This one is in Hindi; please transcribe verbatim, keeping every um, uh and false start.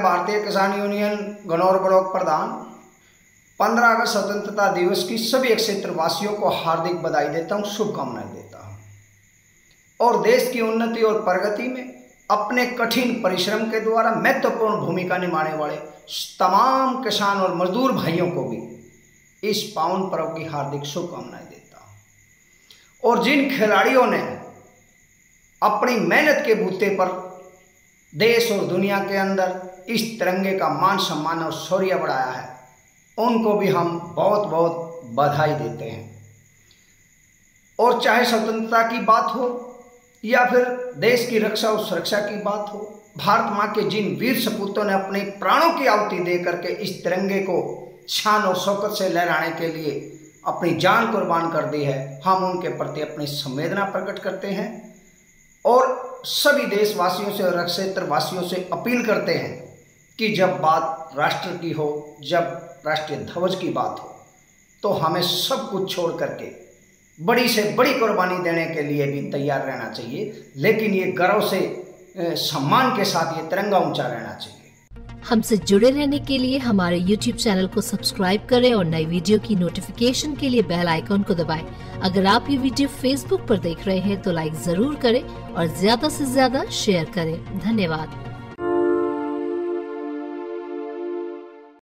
भारतीय किसान यूनियन गनौर ब्लॉक प्रधान पंद्रह अगस्त स्वतंत्रता दिवस की सभी क्षेत्रवासियों को हार्दिक बधाई देता हूं, शुभकामनाएं देता हूं और देश की उन्नति और प्रगति में अपने कठिन परिश्रम के द्वारा महत्वपूर्ण भूमिका निभाने वाले तमाम किसान और मजदूर भाइयों को भी इस पावन पर्व की हार्दिक शुभकामनाएं देता हूं। और जिन खिलाड़ियों ने अपनी मेहनत के बूते पर देश और दुनिया के अंदर इस तिरंगे का मान सम्मान और शौर्य बढ़ाया है, उनको भी हम बहुत बहुत बधाई देते हैं। और चाहे स्वतंत्रता की बात हो या फिर देश की रक्षा और सुरक्षा की बात हो, भारत माँ के जिन वीर सपूतों ने अपने प्राणों की आहुति दे करके इस तिरंगे को शान और शौकत से लहराने के लिए अपनी जान कुर्बान कर दी है, हम उनके प्रति अपनी संवेदना प्रकट करते हैं और सभी देशवासियों से और क्षेत्रवासियों से अपील करते हैं कि जब बात राष्ट्र की हो, जब राष्ट्रीय ध्वज की बात हो, तो हमें सब कुछ छोड़ करके बड़ी से बड़ी कुर्बानी देने के लिए भी तैयार रहना चाहिए, लेकिन ये गर्व से सम्मान के साथ ये तिरंगा ऊंचा रहना चाहिए। हमसे जुड़े रहने के लिए हमारे यूट्यूब चैनल को सब्सक्राइब करें और नई वीडियो की नोटिफिकेशन के लिए बेल आइकॉन को दबाएं। अगर आप ये वीडियो फेसबुक पर देख रहे हैं तो लाइक जरूर करें और ज्यादा से ज्यादा शेयर करें। धन्यवाद।